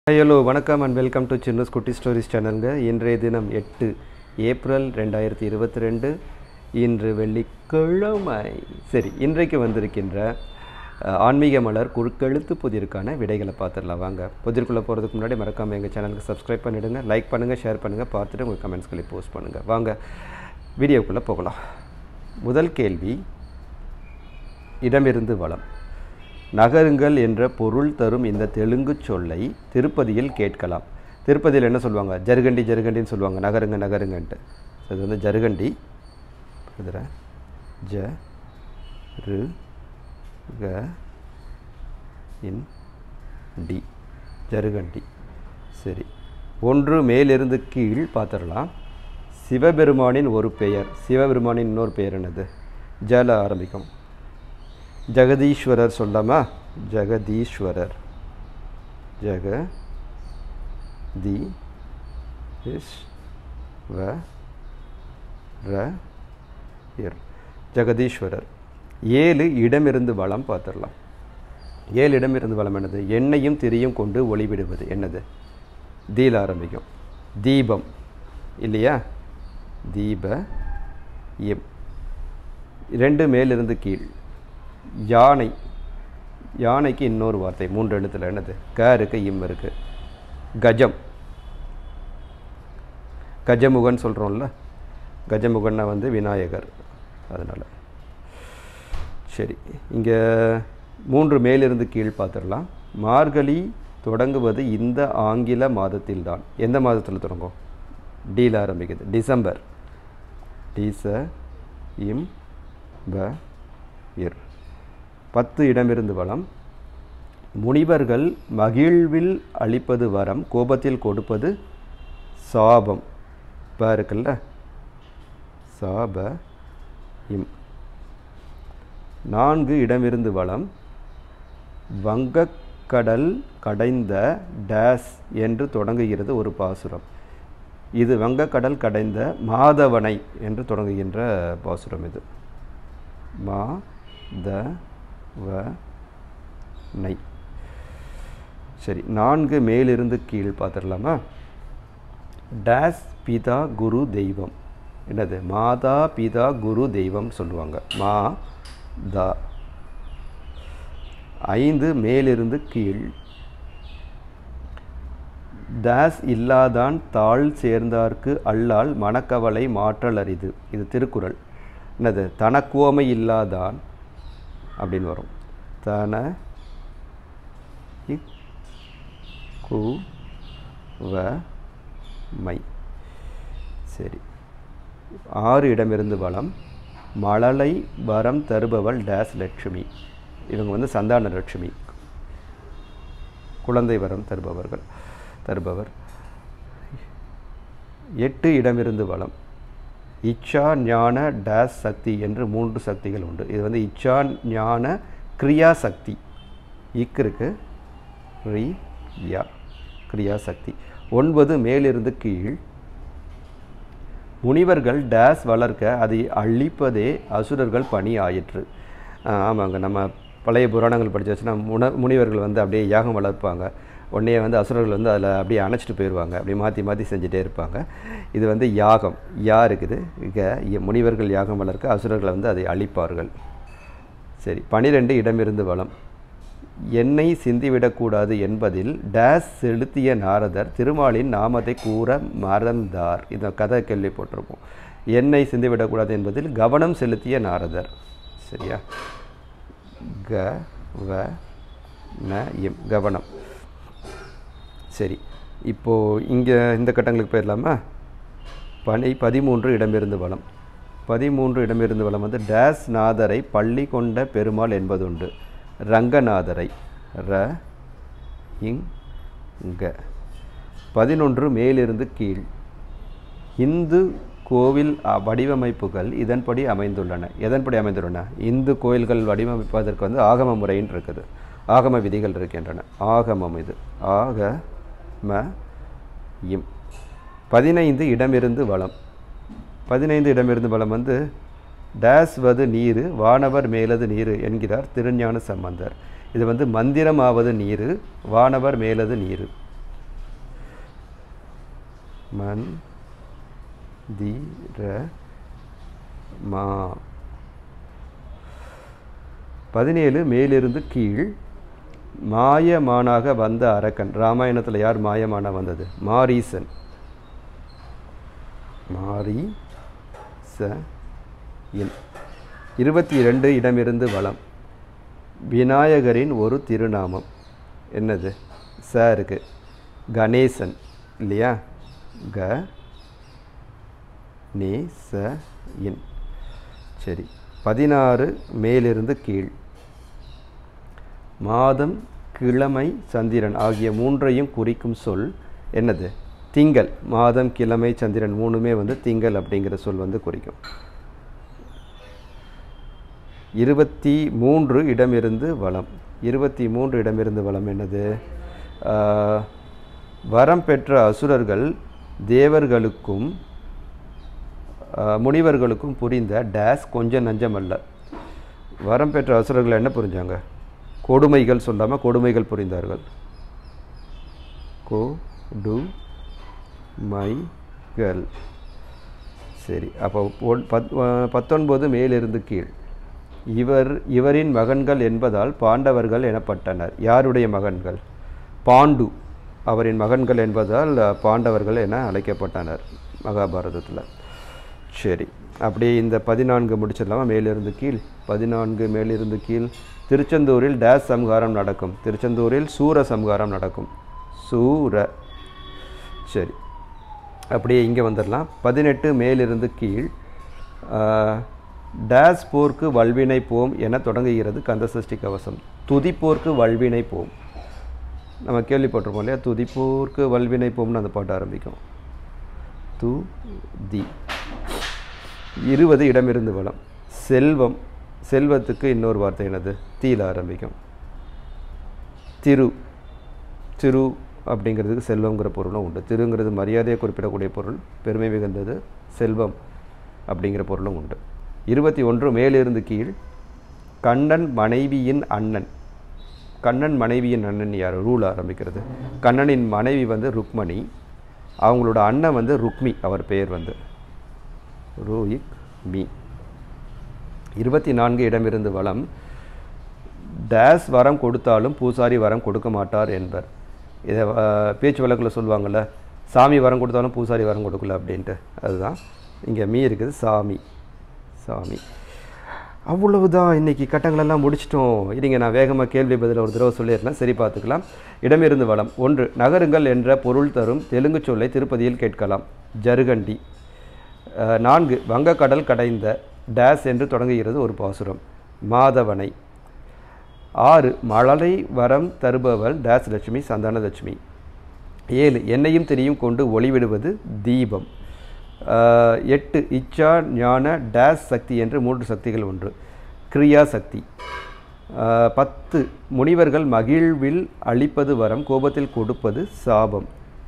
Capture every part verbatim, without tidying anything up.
Hello வணக்கம் and welcome to சின்னஸ் குட்டி stories சேனலுங்க. இன்றைய தினம் எட்டு ஏப்ரல் ரெண்டாயிரத்தி இருபத்தி ரெண்டு. இன்று வெள்ளிக்கிழமை. சரி, இன்றைக்கு வந்திருக்கின்ற ஆன்மீக மலர் குறுக்கெழுத்து புதிருக்கான விடைகளை பார்த்துடலாம். வாங்க, புதிருக்குள்ளே போகிறதுக்கு முன்னாடி மறக்காமல் எங்கள் சேனலுக்கு சப்ஸ்கிரைப் பண்ணிவிடுங்க, லைக் பண்ணுங்கள், ஷேர் பண்ணுங்கள், பார்த்துட்டு உங்கள் கமெண்ட்ஸ்களை போஸ்ட் பண்ணுங்கள். வாங்க வீடியோக்குள்ளே போகலாம். முதல் கேள்வி, இடமிருந்து வளம். நகருங்கள் என்ற பொருள் தரும் இந்த தெலுங்கு சொல்லை திருப்பதியில் கேட்கலாம். திருப்பதியில் என்ன சொல்லுவாங்க? ஜருகண்டி ஜருகண்டின்னு சொல்லுவாங்க. நகருங்க நகருங்கன்ட்டு. அது வந்து ஜருகண்டி. ஜ ரு க இன் டி, ஜருகண்டி. சரி, ஒன்று மேலிருந்து கீழ் பார்த்துடலாம். சிவபெருமானின் ஒரு பெயர். சிவபெருமானின் இன்னொரு பெயர் என்னது? ஜல ஆரம்பிக்கும். ஜெகதீஸ்வரர் சொல்லாமா? ஜெகதீஸ்வரர். ஜக தி இஸ் வ ர இர், ஜெகதீஸ்வரர். ஏழு இடமிருந்து வளம் பார்த்துடலாம். ஏழு இடமிருந்து வளம் என்னது? எண்ணெயும் திரியும் கொண்டு ஒளிவிடுவது என்னது? தீல ஆரம்பிக்கும். தீபம் இல்லையா? தீப எம். ரெண்டு மேலிருந்து கீழ். யானை. யானைக்கு இன்னொரு வார்த்தை மூன்று எழுத்துல என்னது? க இருக்கு, இம் இருக்கு. கஜம். கஜமுகன் சொல்கிறோம்ல, கஜமுகன்னா வந்து விநாயகர். அதனால் சரி, இங்கே மூன்று மேலிருந்து கீழ் பார்த்துடலாம். மார்கழி தொடங்குவது இந்த ஆங்கில மாதத்தில்தான். எந்த மாதத்தில் தொடங்கும்? டீல ஆரம்பிக்குது. டிசம்பர். டிச இம் ப இர். பத்து இடமிருந்து வளம். முனிவர்கள் மகிழ்வில் அளிப்பது வரம், கோபத்தில் கொடுப்பது சாபம். ப இருக்குல்ல, சாப இம். நான்கு இடமிருந்து வளம். வங்கக்கடல் கடைந்த டேஸ் என்று தொடங்குகிறது ஒரு பாசுரம். இது வங்கக்கடல் கடைந்த மாதவனை என்று தொடங்குகின்ற பாசுரம். இது மா த வ நை. சரி, நான்கு மேலிருந்து கீழ் பார்த்துடலாமா? டேஸ் பிதா குரு தெய்வம் என்னது? மாதா பிதா குரு தெய்வம் சொல்லுவாங்க. மா தா. ஐந்து மேலிருந்து கீழ். டேஸ் இல்லாதான் தாழ் சேர்ந்தார்க்கு அல்லால் மனக்கவலை மாற்றல் அரிது. இது திருக்குறள். என்னது? தனக்குவமை இல்லாதான் அப்படின்னு வரும். தன கு வ மை. சரி, ஆறு இடமிருந்து வளம். மழலை வரம் தருபவள் டேஸ் லட்சுமி. இவங்க வந்து சந்தான லட்சுமி, குழந்தை வரம் தருபவர்கள் தருபவர். எட்டு இடமிருந்து வளம். இச்சா ஞான டேஸ் சக்தி என்று மூன்று சக்திகள் உண்டு. இது வந்து இச்சா ஞான கிரியா சக்தி. இக்கு இருக்கு, ரி யா, கிரியா சக்தி. ஒன்பது மேலிருந்து கீழ். முனிவர்கள் டேஸ் வளர்க்க அதை அழிப்பதே அசுரர்கள் பணி ஆயிற்று. ஆமாங்க, நம்ம பழைய புராணங்கள் படித்து வச்சுன்னா முன முனிவர்கள் வந்து அப்படியே யாகம் வளர்ப்பாங்க. உடனே வந்து அசுரர்கள் வந்து அதில் அப்படியே அணைச்சிட்டு போயிடுவாங்க. அப்படி மாற்றி மாற்றி செஞ்சுட்டே இருப்பாங்க. இது வந்து யாகம். யா இருக்குது. இங்கே முனிவர்கள் யாகம் வளர்க்க அசுரர்களை வந்து அதை அழிப்பார்கள். சரி, பனிரெண்டு இடமிருந்து வளம். எண்ணெய் சிந்திவிடக்கூடாது என்பதில் டேஸ் செலுத்திய நாரதர் திருமாலின் நாமத்தை கூற மறந்தார். இந்த கதை கேள்வி போட்டிருப்போம். எண்ணெய் சிந்திவிடக்கூடாது என்பதில் கவனம் செலுத்திய நாரதர். சரியா? க வ ந இம், கவனம். சரி, இப்போது இங்கே இந்த கட்டங்களுக்கு போயிடலாமா? பனி பதிமூன்று இடமிருந்து வளம். பதிமூன்று இடமிருந்து வளம் வந்து டேஸ் நாதரை பள்ளி கொண்ட பெருமாள் என்பதுண்டு. ரங்கநாதரை. ர இங் க. பதினொன்று மேலிருந்து கீழ். இந்து கோவில் வடிவமைப்புகள் இதன்படி அமைந்துள்ளன. எதன்படி அமைந்துள்ளன? இந்து கோயில்கள் வடிவமைப்பதற்கு வந்து ஆகம முறைன்னு இருக்குது. ஆகம விதிகள் இருக்கின்றன. ஆகமம் இது. ஆக ம இம். பதினைந்து இடமிருந்து வளம். பதினைந்து இடமிருந்து வளம் வந்து டேஸ் வது நீரு வானவர் மேலது நீரு என்கிறார் திருஞான சம்பந்தர். இது வந்து மந்திரமாவது நீரு வானவர் மேலது நீரு. மந்திரமா. பதினேழு மேலிருந்து கீழ் மாயமானாக வந்த அரக்கன். ராமாயணத்தில் யார் மாயமான வந்தது? மாரீசன். மாரீசன். இருபத்தி இரண்டு இடமிருந்து வளம் விநாயகரின் ஒரு திருநாமம் என்னது? ச இருக்கு. கணேசன் இல்லையா? க நே ச இன். சரி. பதினாறு மேலிருந்து கீழ் மாதம் கிழமை சந்திரன் ஆகிய மூன்றையும் குறிக்கும் சொல் என்னது? திங்கள். மாதம் கிழமை சந்திரன் மூணுமே வந்து திங்கள் அப்படிங்கிற சொல் வந்து குறிக்கும். இருபத்தி மூன்று இடமிருந்து வளம். இருபத்தி மூன்று இடமிருந்து வளம் என்னது? வரம் பெற்ற அசுரர்கள் தேவர்களுக்கும் முனிவர்களுக்கும் புரிந்த டேஸ் கொஞ்சம் நஞ்சமல்ல. வரம் பெற்ற அசுரர்கள் என்ன புரிஞ்சாங்க? கொடுமைகள் சொல்லாமல் கொடுமைகள் புரிந்தார்கள். கொடுமைகள். சரி. அப்போ பத் பத்தொன்பது மேலிருந்து கீழ் இவர் இவரின் மகன்கள் என்பதால் பாண்டவர்கள் எனப்பட்டனர். யாருடைய மகன்கள்? பாண்டு. அவரின் மகன்கள் என்பதால் பாண்டவர்கள் என அழைக்கப்பட்டனர் மகாபாரதத்தில். சரி. அப்படியே இந்த பதினான்கு முடிச்சிடலாமா? மேலிருந்து கீழ். பதினான்கு மேலிருந்து கீழ் திருச்செந்தூரில் டேஸ் சம்ஹாரம் நடக்கும். திருச்செந்தூரில் சூர சம்ஹாரம் நடக்கும். சூர. சரி. அப்படியே இங்கே வந்துடலாம். பதினெட்டு மேலிருந்து கீழ் டேஸ் போர்க்கு வல்வினை போம் என தொடங்குகிறது கந்தசஷ்டி கவசம். துதிப்போர்க்கு வல்வினை போம். நம்ம கேள்விப்பட்டிருப்போம் இல்லையா? துதிப்போர்க்கு வல்வினை போம்னு அந்த பாட்டு ஆரம்பிக்கும். து தி. இருபது இடமிருந்து வளம் செல்வம். செல்வத்துக்கு இன்னொரு வார்த்தை என்னது? தீல ஆரம்பிக்கும். திரு. திரு அப்படிங்கிறதுக்கு செல்வங்கிற பொருளும் உண்டு. திருங்கிறது மரியாதையை குறிப்பிடக்கூடிய பொருள். பெருமை மிகுந்தது. செல்வம் அப்படிங்கிற பொருளும் உண்டு. இருபத்தி ஒன்று மேலிருந்து கீழ் கண்ணன் மனைவியின் அண்ணன். கண்ணன் மனைவியின் அண்ணன் யார்? ரூல் ஆரம்பிக்கிறது. கண்ணனின் மனைவி வந்து ருக்மணி. அவங்களோட அண்ணன் வந்து ருக்மி. அவர் பெயர் வந்து ருக் மீ. இருபத்தி நான்கு இடமிருந்து வளம் டேஸ் வரம் கொடுத்தாலும் பூசாரி வரம் கொடுக்க மாட்டார் என்பர். இதை பேச்சு வழக்கில் சொல்லுவாங்கள்ல, சாமி வரம் கொடுத்தாலும் பூசாரி வரம் கொடுக்கல அப்படின்ட்டு. அதுதான் இங்கே மீ இருக்குது. சாமி. சாமி. அவ்வளவுதான். இன்றைக்கி கட்டங்களெல்லாம் முடிச்சிட்டோம். இருங்க, நான் வேகமாக கேள்வி பதில் ஒரு தடவை சொல்லியிருந்தேன். சரி, பார்த்துக்கலாம். இடமிருந்து வளம். ஒன்று, நகருங்கள் என்ற பொருள் தரும் தெலுங்கு சொல்லை திருப்பதியில் கேட்கலாம். ஜருகண்டி. நான்கு, வங்கக்கடல் கடைந்த டேஸ் என்று தொடங்குகிறது ஒரு பாசுரம். மாதவனை. ஆறு, மழலை வரம் தருபவள் டேஸ் லட்சுமி சந்தானலட்சுமி. ஏழு, எண்ணெயும் திரியும் கொண்டு ஒளிவிடுவது தீபம். எட்டு, இச்சா ஞான டேஸ் சக்தி என்று மூன்று சக்திகள் ஒன்று. கிரியா சக்தி. பத்து, முனிவர்கள் மகிழ்வில் அளிப்பது வரம், கோபத்தில் கொடுப்பது சாபம்.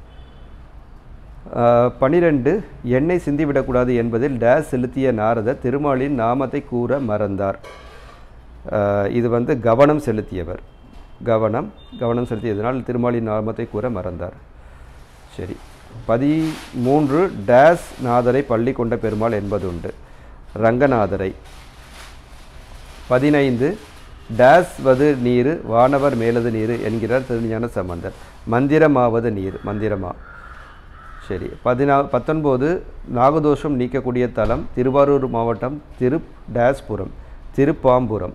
பனிரெண்டு, எண்ணெய் சிந்திவிடக்கூடாது என்பதில் டேஸ் செலுத்திய நாரதர் திருமாலின் நாமத்தை கூற மறந்தார். இது வந்து கவனம் செலுத்தியவர். கவனம் கவனம் செலுத்தியதனால் திருமாலின் நாமத்தை கூற மறந்தார். சரி. பதிமூன்று, டேஸ் நாதரை பள்ளி கொண்ட பெருமாள் என்பதுண்டு. ரங்கநாதரை. பதினைந்து, டேஸ் வது நீர் வானவர் மேலது நீர் என்கிறார் திருஞான சம்பந்தர். மந்திரமாவது நீர். மந்திரமா. சரி. பதினா பத்தொன்பது, நாகதோஷம் நீக்கக்கூடிய தலம் திருவாரூர் மாவட்டம் திரு டேஸ்புரம், திருப்பாம்புரம்.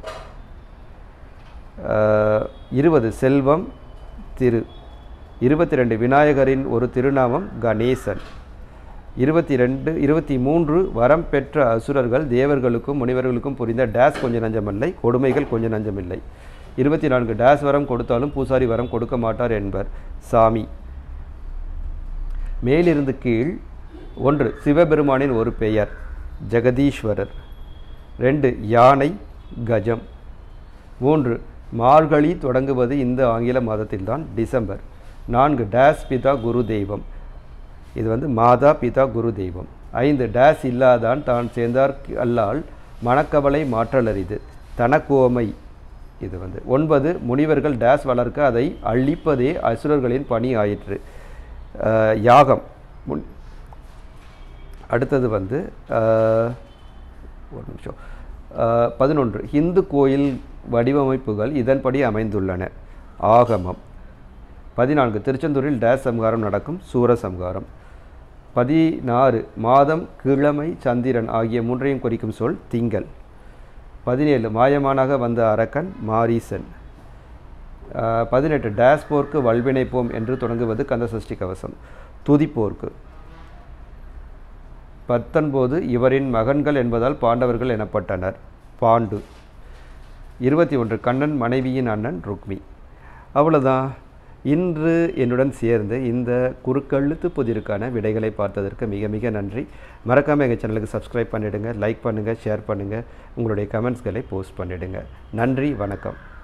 இருபது, செல்வம் திரு. இருபத்தி ரெண்டு, விநாயகரின் ஒரு திருநாமம் கணேசன். இருபத்தி ரெண்டு இருபத்தி மூன்று, வரம் பெற்ற அசுரர்கள் தேவர்களுக்கும் முனிவர்களுக்கும் புரிந்த டேஸ் கொஞ்சம் நஞ்சமில்லை, கொடுமைகள் கொஞ்சம் நஞ்சமில்லை. இருபத்தி நான்கு, டேஸ் வரம் கொடுத்தாலும் பூசாரி வரம் கொடுக்க மாட்டார் என்பர் சாமி. மேலிருந்து கீழ். ஒன்று, சிவபெருமானின் ஒரு பெயர் ஜெகதீஸ்வரர். ரெண்டு, யானை கஜம். மூன்று, மார்கழி தொடங்குவது இந்த ஆங்கில மாதத்தில்தான், டிசம்பர். நான்கு, டேஸ் பிதா குரு தெய்வம். இது வந்து மாதா பிதா குரு தெய்வம். ஐந்து, டேஸ் இல்லாதான் தான் சேர்ந்தார் அல்லால் மனக்கவலை மாற்றலரிது தனக்கோமை. இது வந்து ஒன்பது, முனிவர்கள் டேஸ் வளர்க்க அதை அழிப்பதே அசுரர்களின் பணி ஆயிற்று. யாகம். அடுத்தது வந்து ஒரு நிமிஷம் பதினொன்று இந்து கோயில் வடிவமைப்புகள் இதன்படி அமைந்துள்ளன. ஆகமம். பதினான்கு திருச்செந்தூரில் டேஸ் சம்ஹாரம் நடக்கும். சூரசம்ஹாரம். பதினாறு மாதம் கிழமை சந்திரன் ஆகிய மூன்றையும் குறிக்கும் சொல் திங்கள். பதினேழு மாயமானாக வந்த அரக்கன் மாரீசன். பதினெட்டு டேஸ் போர்க்கு வல்வினைப்போம் என்று தொடங்குவது கந்தசஷ்டி கவசம். துதிப்போர்க்கு. பத்தொன்பது இவரின் மகன்கள் என்பதால் பாண்டவர்கள் எனப்பட்டனர். பாண்டு. இருபத்தி ஒன்று கண்ணன் மனைவியின் அண்ணன் ருக்மி. அவ்வளோதான். இன்று என்னுடன் சேர்ந்து இந்த குறுக்கெழுத்து புதிருக்கான விடைகளை பார்த்ததற்கு மிக மிக நன்றி. மறக்காமல் எங்கள் சேனலுக்கு சப்ஸ்கிரைப் பண்ணிவிடுங்க, லைக் பண்ணுங்கள், ஷேர் பண்ணுங்கள், உங்களுடைய கமெண்ட்ஸ்களை போஸ்ட் பண்ணிவிடுங்க. நன்றி, வணக்கம்.